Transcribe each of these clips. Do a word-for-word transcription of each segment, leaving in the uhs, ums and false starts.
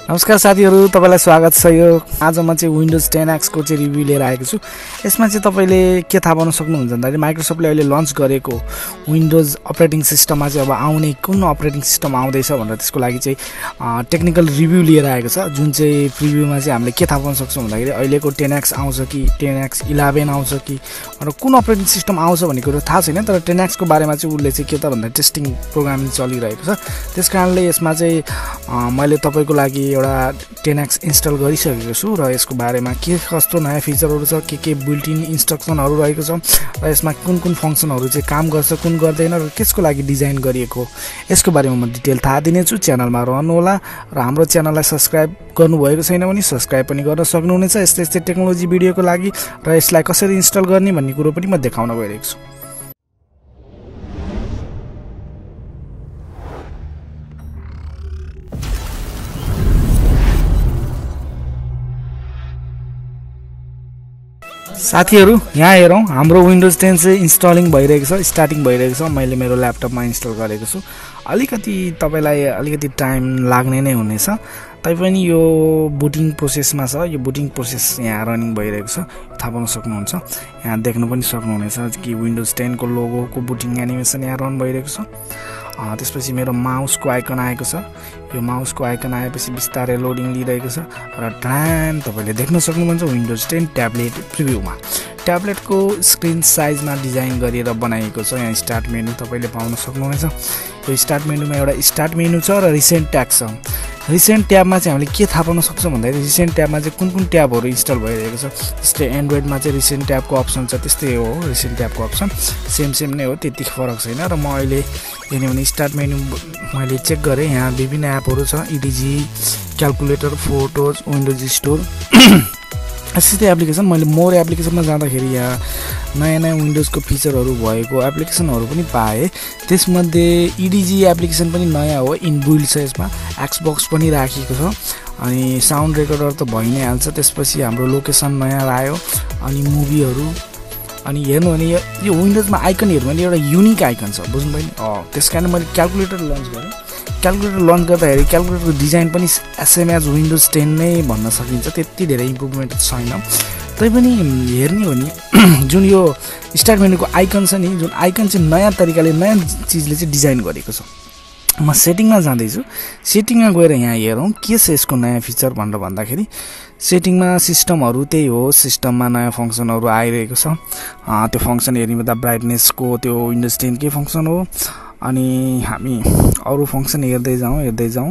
नमस्कार साथीहरु, तपाईलाई स्वागत छ। यो आज म चाहिँ विन्डोज टेन एक्स को चाहिँ रिभ्यु लिएर आएको छु। यसमा चाहिँ तपाईले के थाहा पाउन सक्नुहुन्छ भन्दाखेरि माइक्रोसफ्टले अहिले लन्च गरेको विन्डोज अपरेटिङ सिस्टममा चाहिँ अब आउने कुन अपरेटिङ सिस्टम आउँदैछ भनेर त्यसको लागि चाहिँ टेक्निकल रिभ्यु लिएर आएको छ। जुन चाहिँ प्रिभ्यूमा चाहिँ हामीले के थाहा पाउन सक्छौं भन्दाखेरि अहिलेको टेन एक्स आउँछ कि टेन एक्स इलेभेन आउँछ कि र कुन अपरेटिङ सिस्टम आउँछ भन्ने कुरा थाहा छैन। तर टेन एक्स को बारेमा चाहिँ उले चाहिँ के त भन्दा टेस्टिङ प्रोग्रामिङ चलिरहेको छ। त्यसकारणले यसमा चाहिँ मैले तपाईको लागि एउटा टेन एक्स इन्स्टल गरिसकेको छु र यसको बारेमा के कस्तो नयाँ फिचरहरु छ, के के बिल्ट इन इन्स्ट्रक्सनहरु रहेको छ र यसमा कुन कुन फंक्सनहरु चाहिँ काम गर्छ, कुन गर्दैन र त्यसको लागि डिजाइन गरिएको यसको बारेमा म डिटेल थाहा दिनेछु। च्यानलमा रहनु होला र हाम्रो च्यानललाई सब्स्क्राइब गर्नु भएको छैन भने सब्स्क्राइब पनि गर्न सक्नुहुनेछ। यस्तै यस्तै टेक्नोलोजी भिडियोको लागि र यसलाई कसरी इन्स्टल गर्ने भन्ने कुरो पनि म देखाउन गइरहेको छु। साथीहरु, यहाँ हेरौं हाम्रो विन्डोज टेन चाहिँ इन्स्टलिङ भइरहेको छ, स्टार्टिङ भइरहेको छ। मैले मेरो ल्यापटपमा इन्स्टल गरेको छु। अलिकति तपाईलाई अलिकति टाइम लाग्ने नै हुनेछ। तैपनि यो बुटिङ प्रोसेसमा छ। यो बुटिङ प्रोसेस यहाँ रनिङ भइरहेको छ, थाहा पाउन सक्नुहुन्छ। यहाँ देख्न पनि सक्नुहुनेछ कि विन्डोज टेन को लोगोको बुटिङ एनिमेसन यहाँ रन भइरहेको छ। त्यसपछि मेरो माउसको आइकन आएको छ। यो माउसको आइकन आएपछि बिस्तारै लोडिङ लिइरहेको छ र ड्यान तपाईले देख्न सक्नुहुन्छ विन्डोज टेन ट्याब्लेट प्रिभ्यूमा। ट्याब्लेटको स्क्रिन साइजमा डिजाइन गरेर बनाएको छ। यहाँ स्टार्ट मेनु तपाईले पाउन सक्नुहुनेछ। यो स्टार्ट मेनुमा एउटा स्टार्ट मेनु छ र रिसेन्ट ट्याब छ। रिसेन्ट ट्याबमा चाहिँ हामीले के थाहा पाउन सक्छौं भन्दाखेरि रिसेन्ट ट्याबमा चाहिँ कुन कुन ट्याबहरु इन्स्टल भइरहेको छ। जस्तै एन्ड्रोइडमा चाहिँ रिसेन्ट ट्याबको अप्सन छ, त्यस्तै हो रिसेन्ट ट्याबको अप्सन सेम सेम नै हो, त्यति फरक छैन। र म अहिले हेर्ने भने स्टार्ट मेनु मैले चेक गरे, यहाँ विभिन्न एपहरु छ, EDG, calculator, photos, Windows store यस्तै एप्लिकेसन। मैले मोर एप्लिकेसनमा जाँदाखेरि यहाँ नयाँ नयाँ विन्डोजको फिचरहरु भएको एप्लिकेसनहरु पनि पाए। त्यसमध्ये ईडीजी एप्लिकेसन पनि नयाँ हो, इनबिल्ट छ। यसमा एक्सबक्स पनि राखिएको छ अनि साउन्ड रेकर्डर त भइ नै हाल्छ। त्यसपछि हाम्रो लोकेसन नयाँ आयो अनि मुभीहरु अनि हेर्नु भने यो विन्डोजमा आइकन हेर्नु भने एउटा युनिक आइकन छ, बुझ्नुभयो नि। अ त्यसकारण मैले क्याल्कुलेटर लन्च गरे। क्याल्कुलेटर लन्च गर्दाखेरि क्याल्कुलेटरको डिजाइन पनि एसएम एज विन्डोज टेन नै भन्न सकिन्छ, त्यति धेरै इम्प्रुभमेन्ट छैन। तैपनि हेर्ने हो नि जुन यो स्टार्ट मेनुको आइकन छ नि, जुन आइकन चाहिँ नयाँ तरिकाले नयाँ चीजले चाहिँ डिजाइन गरेको छ। म सेटिङमा जाँदै छु। सेटिङमा गएर यहाँ हेरौं के छ यसको नयाँ फिचर भनेर भन्दाखेरि सेटिङमा सिस्टमहरु त्यही हो, सिस्टममा नयाँ फंक्सनहरु आइरहेको छ। त्यो फंक्सन हेर्ने बित्दा ब्राइटनेसको त्यो विन्डोज टेन के फंक्सन हो अनि हामी अरु फंक्सन हेर्दै जाउँ हेर्दै जाउँ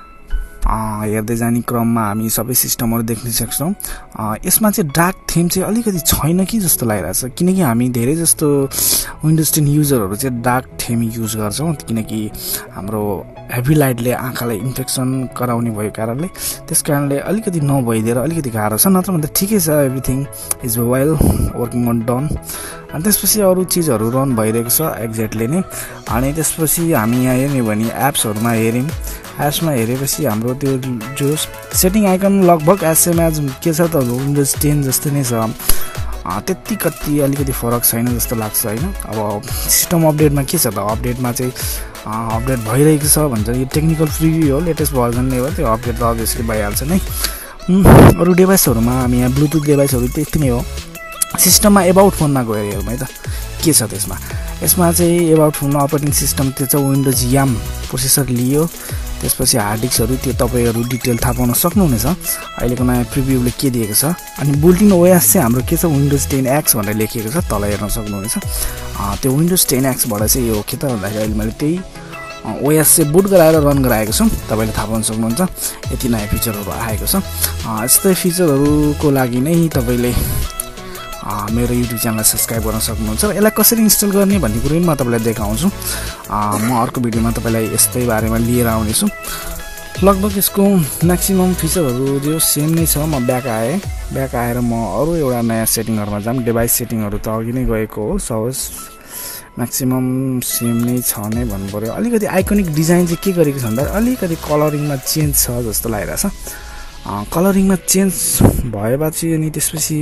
हेर्दै जाने क्रममा हामी सबै सिस्टमहरु देख्न सक्छौं। यसमा चाहिँ डार्क थीम चाहिँ अलिकति छैन कि जस्तो लागिरहेछ, किनकि हामी धेरै जस्तो विन्डोज टेन युजरहरु चाहिँ डार्क थीम युज गर्छौं, किनकि हाम्रो हेभी लाइटले आँखालाई इन्फेक्सन गराउने भएको कारणले। त्यसकारणले अलिकति नभइदिएर अलिकति गाह्रो छ, नत्र भन्दा ठिकै छ। Everything is well working on done. अनि त्यसपछि अरु चीजहरु रन भइरहेको छ एक्ज्याक्टली नै। अनि त्यसपछि हामी यहाँ हेर्ने भने एप्सहरुमा हेर्यौं। एप्समा हेरेपछि हाम्रो त्यो जो सेटिङ आइकन लगभग एसएम एज के छ त विन्डोज टेन जस्तै नै छ, त्यति कति अलिकति फरक छैन जस्तो लाग्छ हैन। अब सिस्टम अपडेटमा के छ त, अपडेटमा चाहिँ अपडेट भइरहेको छ भन्छ। यो टेक्निकल प्रिभ्यू हो, लेटेस्ट भर्जन नै हो, त्यो अपडेट त अभियसली भइहाल्छ नै। अरु डिभाइसहरुमा हामी यहाँ ब्लुटुथ डिभाइसहरु त्यति नै हो। सिस्टममा एबाउट फोनमा गएर हेरौँ है त के छ त्यसमा। यसमा चाहिँ एबाउट फोनमा अपरेटिङ सिस्टम त्यो छ विन्डोज याम प्रोसेसर लियो। त्यसपछि हार्ड डिस्कहरु त्यो तपाईहरु डिटेल थाहा पाउन सक्नुहुनेछ। अहिलेको नयाँ प्रिभ्यूले के दिएको छ अनि बुल्टिन ओएस चाहिँ हाम्रो के छ विन्डोज टेन एक्स भनेर लेखिएको छ, तल हेर्न सक्नुहुनेछ। त्यो विन्डोज टेन एक्स बाट चाहिँ यो के त भन्दाखेरि अहिले मैले त्यही ओएस चाहिँ बुट गराएर रन गराएको छु, तपाईले थाहा पाउन सक्नुहुन्छ। यति नयाँ फिचरहरु आएको छ। यस्तै फिचरहरुको लागि नै तपाईले मेरो युट्युब च्यानललाई सब्स्क्राइब गर्न सक्नुहुन्छ। र यसलाई कसरी इन्स्टल गर्ने भन्ने कुरा पनि म तपाईलाई देखाउँछु। म अर्को भिडियोमा तपाईलाई यस्तै बारेमा लिएर आउने छु। लगभग यसको म्याक्सिमम फिचरहरु जो सेम नै छ। म ब्याक आए ब्याक आएर म अरु एउटा नयाँ सेटिङहरुमा जाम। डिभाइस सेटिङहरु त अघि नै गएको हो, सपोज म्याक्सिमम सेम नै छ नै भन्नु पर्यो। अलिकति आइकनिक डिजाइन चाहिँ के गरेको छ भन्दा अलिकति कलरिङमा चेन्ज छ जस्तो लागिरहेछ। कलरिङमा चेन्ज भएपछि अनि त्यसपछि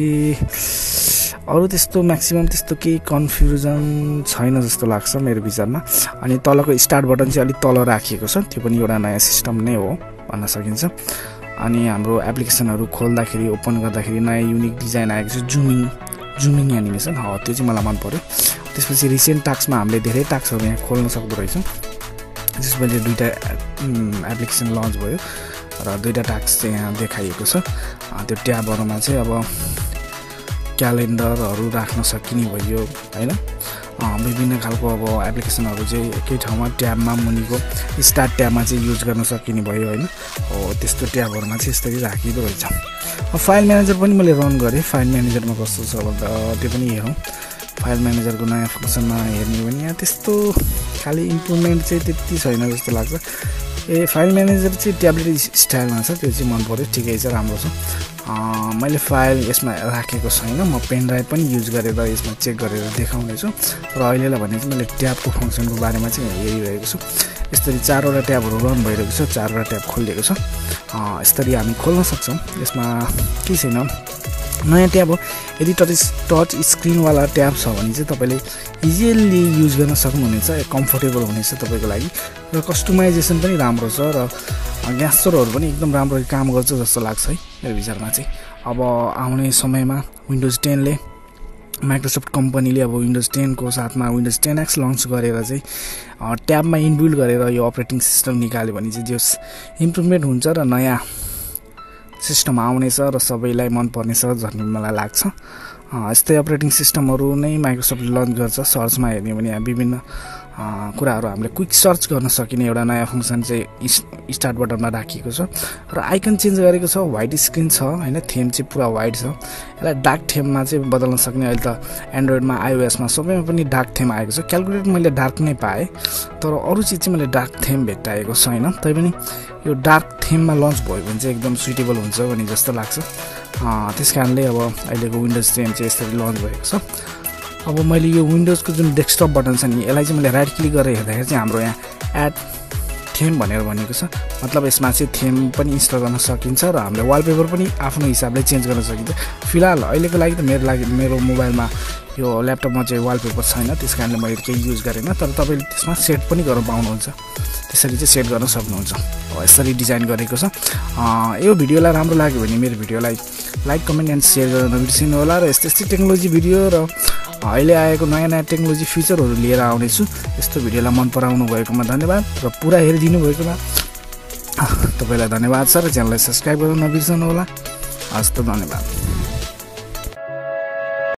अरु त्यस्तो म्याक्सिमम त्यस्तो केही कन्फ्युजन छैन जस्तो लाग्छ मेरो विचारमा। अनि तलको स्टार्ट बटन चाहिँ अलि तल राखिएको छ, त्यो पनि एउटा नयाँ सिस्टम नै हो भन्न सकिन्छ। अनि हाम्रो एप्लिकेसनहरू खोल्दाखेरि ओपन गर्दाखेरि नयाँ युनिक डिजाइन आएको छ जुमिङ जुमिङ एनिमेसन हो त्यो चाहिँ मलाई मन पर्यो। त्यसपछि रिसेन्ट टास्कमा हामीले धेरै टास्कहरू यहाँ खोल्न सक्दो रहेछौँ। त्यसपछि दुईवटा एप्लिकेसन लन्च भयो र दुईवटा टास्क चाहिँ यहाँ देखाइएको छ। त्यो ट्याबहरूमा चाहिँ अब क्यालेन्डरहरू राख्न सकिने भयो होइन, विभिन्न खालको अब एप्लिकेसनहरू चाहिँ एकै ठाउँमा ट्याबमा मुनिको स्टार्ट ट्याबमा चाहिँ युज गर्न सकिने भयो होइन। हो त्यस्तो ट्याबहरूमा चाहिँ यसरी राखिँदो रहेछ। फाइल म्यानेजर पनि मैले रन गरेँ। फाइल म्यानेजरमा कस्तो छ भन्दा त्यो पनि हेरौँ। फाइल म्यानेजरको नयाँ फङ्सनमा हेर्ने हो भने यहाँ त्यस्तो खालि इम्प्रुभमेन्ट चाहिँ त्यति छैन जस्तो लाग्छ। ए फाइल म्यानेजर चाहिँ ट्याब्लेट स्टाइलमा छ, त्यो चाहिँ मन पऱ्यो, ठिकै छ, राम्रो छ। मैले फाइल यसमा राखेको छैन, म पेन ड्राइभ पनि युज गरेर यसमा चेक गरेर देखाउनेछु। र अहिलेलाई भने चाहिँ मैले ट्याबको फङ्सनको बारेमा चाहिँ हेरिरहेको छु। यसरी चारवटा ट्याबहरू रन भइरहेको छ, चारवटा ट्याब खोलिएको छ। यसरी हामी खोल्न सक्छौँ। यसमा केही छैन, नयाँ ट्याब हो। यदि टच टच स्क्रिनवाला ट्याब छ भने चाहिँ तपाईँले इजिली युज गर्न सक्नुहुनेछ, कम्फोर्टेबल हुनेछ तपाईँको लागि। र कस्टमाइजेसन पनि राम्रो छ र ग्यास्चरहरू पनि एकदम राम्रो काम गर्छ जस्तो लाग्छ है मेरो विचारमा चाहिँ। अब आउने समयमा विन्डोज टेनले माइक्रोसफ्ट कम्पनीले अब विन्डोज टेनको साथमा विन्डोज टेन एक्स लन्च गरेर चाहिँ ट्याबमा इनबिल्ड गरेर यो अपरेटिङ सिस्टम निकाल्यो भने चाहिँ जस इम्प्रुभमेन्ट हुन्छ र नयाँ सिस्टम आउनेछ र सबैलाई मनपर्नेछ भन्ने मलाई लाग्छ। यस्तै अपरेटिङ सिस्टमहरू नै माइक्रोसफ्टले लन्च गर्छ। सर्चमा हेर्ने भने यहाँ विभिन्न कुराहरू हामीले क्विक सर्च गर्न सकिने एउटा नयाँ फङ्सन चाहिँ स्टार्ट बटनमा राखिएको छ र आइकन चेन्ज गरेको छ। व्हाइट स्क्रिन छ होइन, थेम चाहिँ पुरा व्हाइट छ। यसलाई डार्क थेममा चाहिँ बदल्न सक्ने। अहिले त एन्ड्रोइडमा आइओएसमा सबैमा पनि डार्क थेम आएको छ। क्यालकुलेटर मैले डार्क नै पाएँ, तर अरू चिज चाहिँ मैले डार्क थेम भेट्टाएको छैन। तैपनि यो डार्क थेममा लन्च भयो भने चाहिँ एकदम सुइटेबल हुन्छ भन्ने जस्तो लाग्छ। त्यस कारणले अब अहिलेको विन्डोज टेन चाहिँ यसरी लन्च भएको छ। अब मैले यो विन्डोजको जुन डेस्कटप बटन छ नि, यसलाई चाहिँ मैले राइट क्लिक गरेर हेर्दाखेरि चाहिँ हाम्रो यहाँ एड थेम भनेर भनेको छ। मतलब यसमा चाहिँ थेम पनि इन्स्टल गर्न सकिन्छ र हामीले वालपेपर पनि आफ्नो हिसाबले चेन्ज गर्न सकिन्छ। फिलहाल अहिलेको लागि त मेरो लागि मेरो मोबाइलमा यो ल्यापटपमा चाहिँ वालपेपर छैन, त्यस कारणले मैले केही युज गरेन। तर तपाईँले त्यसमा सेट पनि गर्न पाउनुहुन्छ, त्यसरी चाहिँ सेट गर्न सक्नुहुन्छ। यसरी डिजाइन गरेको छ। यो भिडियोलाई राम्रो लाग्यो भने मेरो भिडियोलाई लाइक कमेन्ट एन्ड सेयर गर्न नबिर्सिनु होला। र यस्तै यस्तै टेक्नोलोजी भिडियो र अहिले आएको नयाँ नयाँ टेक्नोलोजी फिचरहरू लिएर आउनेछु। यस्तो भिडियोलाई मन पराउनु भएकोमा धन्यवाद र पुरा हेरिदिनु भएकोमा तपाईँलाई धन्यवाद छ। र च्यानललाई सब्सक्राइब गर्न नबिर्सनु होला। हस् त, धन्यवाद।